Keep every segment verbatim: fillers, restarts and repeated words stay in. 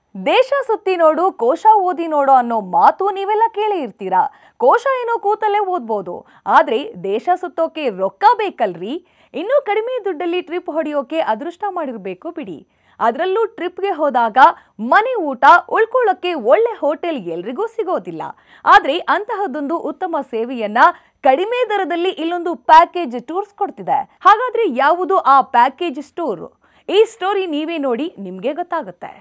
ದೇಶ ಸುತ್ತಿ ನೋಡು ಕೋಶ ಓದಿ ನೋಡು ಅನ್ನೋ ಮಾತು ನೀವೆಲ್ಲ ಕೇಳಿ ಇರ್ತೀರಾ. ಕೋಶ ಏನೋ ಕೂತಲ್ಲೇ ಓದ್ಬೋದು, ಆದ್ರೆ ದೇಶ ಸುತ್ತೋಕೆ ರೊಕ್ಕ ಬೇಕಲ್ರಿ. ಇನ್ನೂ ಕಡಿಮೆ ದುಡ್ಡಲ್ಲಿ ಟ್ರಿಪ್ ಹೊಡೆಯೋಕೆ ಅದೃಷ್ಟ ಮಾಡಿರ್ಬೇಕು ಬಿಡಿ. ಅದರಲ್ಲೂ ಟ್ರಿಪ್ಗೆ ಹೋದಾಗ ಮನೆ ಊಟ ಉಳ್ಕೊಳ್ಳೋಕೆ ಒಳ್ಳೆ ಹೋಟೆಲ್ ಎಲ್ರಿಗೂ ಸಿಗೋದಿಲ್ಲ. ಆದ್ರೆ ಅಂತಹದೊಂದು ಉತ್ತಮ ಸೇವೆಯನ್ನ ಕಡಿಮೆ ದರದಲ್ಲಿ ಇಲ್ಲೊಂದು ಪ್ಯಾಕೇಜ್ ಟೂರ್ಸ್ ಕೊಡ್ತಿದೆ. ಹಾಗಾದ್ರೆ ಯಾವುದು ಆ ಪ್ಯಾಕೇಜ್ ಟೂರ್? ಈ ಸ್ಟೋರಿ ನೀವೇ ನೋಡಿ, ನಿಮ್ಗೆ ಗೊತ್ತಾಗುತ್ತೆ.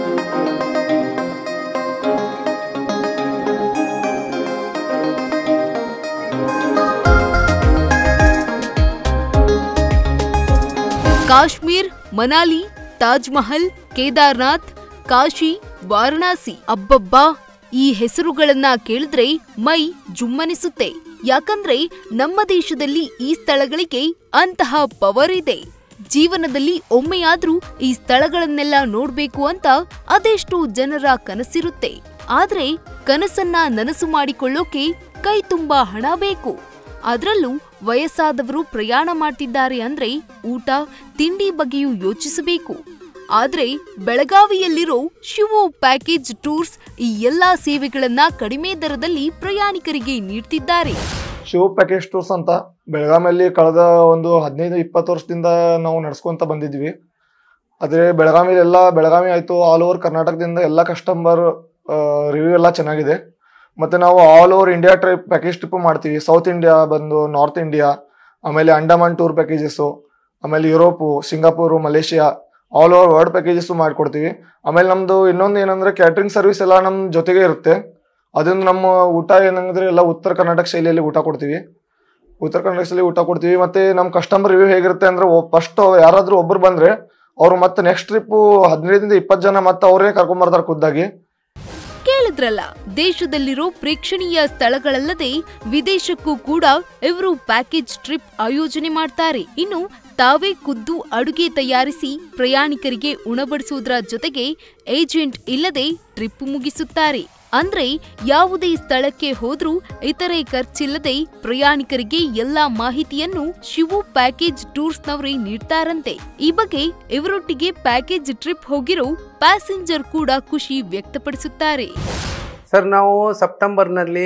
ಕಾಶ್ಮೀರ್, ಮನಾಲಿ, ತಾಜ್ ಮಹಲ್, ಕೇದಾರ್ನಾಥ್, ಕಾಶಿ, ವಾರಣಾಸಿ. ಅಬ್ಬಬ್ಬಾ, ಈ ಹೆಸರುಗಳನ್ನ ಕೇಳಿದ್ರೆ ಮೈ ಜುಮ್ಮನಿಸುತ್ತೆ. ಯಾಕಂದ್ರೆ ನಮ್ಮ ದೇಶದಲ್ಲಿ ಈ ಸ್ಥಳಗಳಿಗೆ ಅಂತಹ ಪವರ್ ಇದೆ. ಜೀವನದಲ್ಲಿ ಒಮ್ಮೆಯಾದ್ರೂ ಈ ಸ್ಥಳಗಳನ್ನೆಲ್ಲ ನೋಡ್ಬೇಕು ಅಂತ ಅದೆಷ್ಟು ಜನರ ಕನಸಿರುತ್ತೆ. ಆದ್ರೆ ಕನಸನ್ನ ನನಸು ಮಾಡಿಕೊಳ್ಳೋಕೆ ಕೈ ತುಂಬಾ ಹಣ ಬೇಕು. ಅದ್ರಲ್ಲೂ ವಯಸ್ಸಾದವರು ಪ್ರಯಾಣ ಮಾಡ್ತಿದ್ದಾರೆ ಅಂದ್ರೆ ಊಟ ತಿಂಡಿ ಬಗ್ಗೆಯೂ ಯೋಚಿಸಬೇಕು. ಆದ್ರೆ ಬೆಳಗಾವಿಯಲ್ಲಿರೋ ಶಿವು ಪ್ಯಾಕೇಜ್ ಟೂರ್ಸ್ ಈ ಎಲ್ಲಾ ಸೇವೆಗಳನ್ನ ಕಡಿಮೆ ದರದಲ್ಲಿ ಪ್ರಯಾಣಿಕರಿಗೆ ನೀಡ್ತಿದ್ದಾರೆ. ಶಿವು ಪ್ಯಾಕೇಜ್ ಟೂರ್ಸ್ ಅಂತ ಬೆಳಗಾವಿಯಲ್ಲಿ ಕಳೆದ ಒಂದು ಹದಿನೈದು ಇಪ್ಪತ್ತು ವರ್ಷದಿಂದ ನಾವು ನಡ್ಸ್ಕೊಂತ ಬಂದಿದ್ವಿ. ಆದ್ರೆ ಬೆಳಗಾವಿ ಎಲ್ಲ ಬೆಳಗಾವಿ ಆಯ್ತು, ಆಲ್ ಓವರ್ ಕರ್ನಾಟಕದಿಂದ ಎಲ್ಲ ಕಸ್ಟಮರ್ ರಿವ್ಯೂ ಎಲ್ಲ ಚೆನ್ನಾಗಿದೆ. ಮತ್ತೆ ನಾವು all over India trip package trip ಮಾಡ್ತೀವಿ. ಸೌತ್ ಇಂಡಿಯಾ ಬಂದು, ನಾರ್ತ್ ಇಂಡಿಯಾ, ಆಮೇಲೆ ಅಂಡಮಾನ್ ಟೂರ್ ಪ್ಯಾಕೇಜಸ್ಸು, ಆಮೇಲೆ Europe, Singapore, Malaysia, all over world packages ಮಾಡಿಕೊಡ್ತೀವಿ. ಆಮೇಲೆ ನಮ್ದು ಇನ್ನೊಂದು ಏನಂದ್ರೆ ಕ್ಯಾಟ್ರಿಂಗ್ ಸರ್ವಿಸ್ ಎಲ್ಲ ನಮ್ಮ ಜೊತೆಗೆ ಇರುತ್ತೆ. ಅದನ್ನು ನಮ್ಮ ಊಟ ಏನಂದ್ರೆ ಎಲ್ಲ ಉತ್ತರ ಕರ್ನಾಟಕ ಶೈಲಿಯಲ್ಲಿ ಊಟ ಕೊಡ್ತೀವಿ. ಉತ್ತರ ಕರ್ನಾಟಕ ಶೈಲಿ ಊಟ ಕೊಡ್ತೀವಿ. ಮತ್ತೆ ನಮ್ಮ ಕಸ್ಟಮರ್ ರಿವ್ಯೂ ಹೇಗಿರುತ್ತೆ ಅಂದ್ರೆ, ಫಸ್ಟ್ ಯಾರಾದ್ರೂ ಒಬ್ರು ಬಂದ್ರೆ ಅವ್ರು ಮತ್ತೆ ನೆಕ್ಸ್ಟ್ ಟ್ರಿಪ್ ಹದಿನೈದರಿಂದ ಇಪ್ಪತ್ತು ಜನ ಮತ್ತೆ ಅವರೇ ಕರ್ಕೊಂಡ್ ಬರ್ತಾರೆ ಖುದ್ದಾಗಿ. ಕೇಳಿದ್ರಲ್ಲ, ದೇಶದಲ್ಲಿರೋ ಪ್ರೇಕ್ಷಣೀಯ ಸ್ಥಳಗಳಲ್ಲದೆ ವಿದೇಶಕ್ಕೂ ಕೂಡ ಇವರು ಪ್ಯಾಕೇಜ್ ಟ್ರಿಪ್ ಆಯೋಜನೆ ಮಾಡ್ತಾರೆ. ಇನ್ನು ತಾವೇ ಖುದ್ದು ಅಡುಗೆ ತಯಾರಿಸಿ ಪ್ರಯಾಣಿಕರಿಗೆ ಉಣಬಡಿಸುವುದರ ಜೊತೆಗೆ ಏಜೆಂಟ್ ಇಲ್ಲದೆ ಟ್ರಿಪ್ ಮುಗಿಸುತ್ತಾರೆ. ಅಂದ್ರೆ ಯಾವುದೇ ಸ್ಥಳಕ್ಕೆ ಹೋದ್ರೂ ಇತರೆ ಖರ್ಚಿಲ್ಲದೆ ಪ್ರಯಾಣಿಕರಿಗೆ ಎಲ್ಲಾ ಮಾಹಿತಿಯನ್ನು ಶಿವು ಪ್ಯಾಕೇಜ್ ಟೂರ್ಸ್ನವರೇ ನೀಡ್ತಾರಂತೆ. ಈ ಬಗ್ಗೆ ಇವರೊಟ್ಟಿಗೆ ಪ್ಯಾಕೇಜ್ ಟ್ರಿಪ್ ಹೋಗಿರೋ ಪ್ಯಾಸೆಂಜರ್ ಕೂಡ ಖುಷಿ ವ್ಯಕ್ತಪಡಿಸುತ್ತಾರೆ. ಸರ್, ನಾವು ಸೆಪ್ಟೆಂಬರ್ನಲ್ಲಿ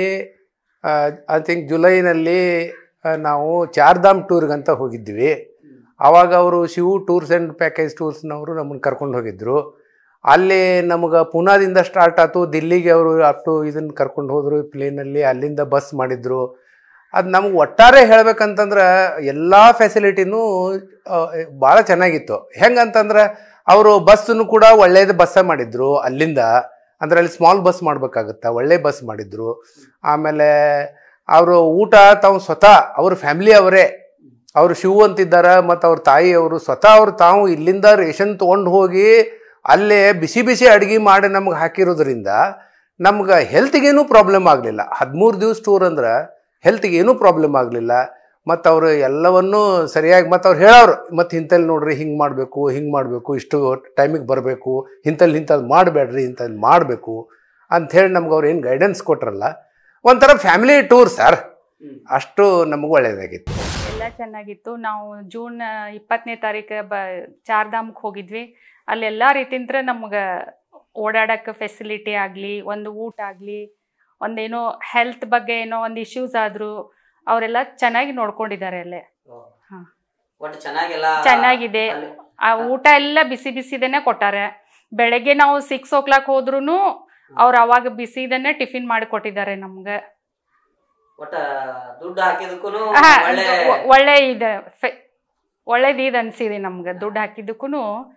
ಐ ಥಿಂಕ್ ಜುಲೈನಲ್ಲಿ ನಾವು ಚಾರ್ಧಾಮ್ ಟೂರ್ಗಂತ ಹೋಗಿದ್ವಿ. ಆವಾಗ ಅವರು ಶಿವು ಟೂರ್ಸ್ ಆ್ಯಂಡ್ ಪ್ಯಾಕೇಜ್ ಟೂರ್ಸ್ನವರು ನಮ್ಮನ್ನು ಕರ್ಕೊಂಡು ಹೋಗಿದ್ರು. ಅಲ್ಲಿ ನಮಗೆ ಪುನಾದಿಂದ ಸ್ಟಾರ್ಟ್ ಆಯ್ತು, ದಿಲ್ಲಿಗೆ ಅವರು ಅಪ್ ಟು ಇದನ್ನು ಕರ್ಕೊಂಡು ಹೋದರು ಪ್ಲೇನಲ್ಲಿ. ಅಲ್ಲಿಂದ ಬಸ್ ಮಾಡಿದ್ರು. ಅದು ನಮ್ಗೆ ಒಟ್ಟಾರೆ ಹೇಳ್ಬೇಕಂತಂದ್ರೆ ಎಲ್ಲ ಫೆಸಿಲಿಟಿನೂ ಭಾಳ ಚೆನ್ನಾಗಿತ್ತು. ಹೆಂಗಂತಂದ್ರೆ ಅವರು ಬಸ್ಸನ್ನು ಕೂಡ ಒಳ್ಳೆಯದು ಬಸ್ಸೇ ಮಾಡಿದ್ರು ಅಲ್ಲಿಂದ. ಅಂದರೆ ಅಲ್ಲಿ ಸ್ಮಾಲ್ ಬಸ್ ಮಾಡಬೇಕಾಗತ್ತೆ, ಒಳ್ಳೆ ಬಸ್ ಮಾಡಿದ್ರು. ಆಮೇಲೆ ಅವರು ಊಟ ತಾವು ಸ್ವತಃ ಅವ್ರ ಫ್ಯಾಮಿಲಿ ಅವರೇ, ಅವರು ಶಿವು ಅಂತಿದ್ದಾರೆ ಮತ್ತು ಅವ್ರ ತಾಯಿ ಅವರು ಸ್ವತಃ ಅವ್ರು ತಾವು ಇಲ್ಲಿಂದ ರೇಷನ್ ತೊಗೊಂಡು ಹೋಗಿ ಅಲ್ಲೇ ಬಿಸಿ ಬಿಸಿ ಅಡುಗೆ ಮಾಡಿ ನಮ್ಗೆ ಹಾಕಿರೋದ್ರಿಂದ ನಮ್ಗೆ ಹೆಲ್ತಿಗೇನೂ ಪ್ರಾಬ್ಲಮ್ ಆಗಲಿಲ್ಲ. ಹದಿಮೂರು ದಿವಸ ಟೂರ್ ಅಂದ್ರೆ ಹೆಲ್ತಿಗೆ ಏನೂ ಪ್ರಾಬ್ಲಮ್ ಆಗಲಿಲ್ಲ. ಮತ್ತು ಅವರು ಎಲ್ಲವನ್ನೂ ಸರಿಯಾಗಿ ಮತ್ತು ಅವ್ರು ಹೇಳೋರು, ಮತ್ತು ಇಂಥಲ್ಲಿ ನೋಡ್ರಿ ಹಿಂಗೆ ಮಾಡಬೇಕು, ಹಿಂಗೆ ಮಾಡಬೇಕು, ಇಷ್ಟು ಟೈಮಿಗೆ ಬರಬೇಕು, ಇಂಥಲ್ಲಿ ಇಂಥದ್ದು ಮಾಡಬೇಡ್ರಿ, ಇಂಥದ್ದು ಮಾಡಬೇಕು ಅಂಥೇಳಿ ನಮ್ಗೆ ಅವ್ರು ಏನು ಗೈಡೆನ್ಸ್ ಕೊಟ್ರಲ್ಲ, ಒಂಥರ ಫ್ಯಾಮಿಲಿ ಟೂರ್ ಸರ್. ಅಷ್ಟು ನಮಗೆ ಒಳ್ಳೆಯದಾಗಿತ್ತು, ಎಲ್ಲ ಚೆನ್ನಾಗಿತ್ತು. ನಾವು ಜೂನ್ ಇಪ್ಪತ್ತನೇ ತಾರೀಕು ಬ ಚಾರ್ಧಾಮ್ಗೆ ಹೋಗಿದ್ವಿ. ಅಲ್ಲೆಲ್ಲ ರೀತಿಯಿಂದ ನಮ್ಗೆ ಓಡಾಡೋಕ್ಕೆ ಫೆಸಿಲಿಟಿ ಆಗಲಿ, ಒಂದು ಊಟ ಆಗಲಿ, ಒಂದೇನೋ ಹೆಲ್ತ್ ಬಗ್ಗೆ ಏನೋ ಒಂದು ಇಶ್ಯೂಸ್ ಆದರೂ ಅವರೆಲ್ಲ ಚೆನ್ನಾಗಿ ನೋಡ್ಕೊಂಡಿದ್ದಾರೆ ಅಲ್ಲೇ. ಹಾಂ, ಚೆನ್ನಾಗಿದೆ. ಆ ಊಟ ಎಲ್ಲ ಬಿಸಿ ಬಿಸಿದನ್ನೇ ಕೊಟ್ಟಾರೆ. ಬೆಳಗ್ಗೆ ನಾವು ಸಿಕ್ಸ್ ಓ ಕ್ಲಾಕ್ ಹೋದ್ರೂ ಅವ್ರು ಅವಾಗ ಬಿಸಿದನ್ನೇ ಟಿಫಿನ್ ಮಾಡಿ ಕೊಟ್ಟಿದ್ದಾರೆ ನಮ್ಗೆ. ಒಳ್ಳೆ ಇದೆ, ಒಳ್ಳೇದು ಇದು ಅನಿಸಿದೆ ನಮ್ಗೆ. ದುಡ್ಡು ಹಾಕಿದ್ದಕ್ಕೂ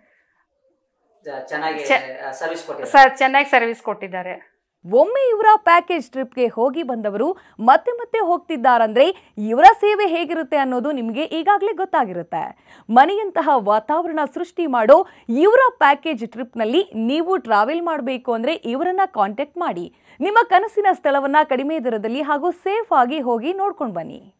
ಚೆನ್ನಾಗಿ ಸರ್ವಿಸ್ ಕೊಟ್ಟಿದ್ದಾರೆ. ಒಮ್ಮೆ ಇವರ ಪ್ಯಾಕೇಜ್ ಟ್ರಿಪ್ಗೆ ಹೋಗಿ ಬಂದವರು ಮತ್ತೆ ಮತ್ತೆ ಹೋಗ್ತಿದ್ದಾರಂದ್ರೆ ಇವರ ಸೇವೆ ಹೇಗಿರುತ್ತೆ ಅನ್ನೋದು ನಿಮಗೆ ಈಗಾಗಲೇ ಗೊತ್ತಾಗಿರುತ್ತೆ. ಮನೆಯಂತಹ ವಾತಾವರಣ ಸೃಷ್ಟಿ ಮಾಡೋ ಇವರ ಪ್ಯಾಕೇಜ್ ಟ್ರಿಪ್ನಲ್ಲಿ ನೀವು ಟ್ರಾವೆಲ್ ಮಾಡಬೇಕು ಅಂದ್ರೆ ಇವರನ್ನ ಕಾಂಟ್ಯಾಕ್ಟ್ ಮಾಡಿ. ನಿಮ್ಮ ಕನಸಿನ ಸ್ಥಳವನ್ನ ಕಡಿಮೆ ದರದಲ್ಲಿ ಹಾಗೂ ಸೇಫ್ ಆಗಿ ಹೋಗಿ ನೋಡ್ಕೊಂಡು ಬನ್ನಿ.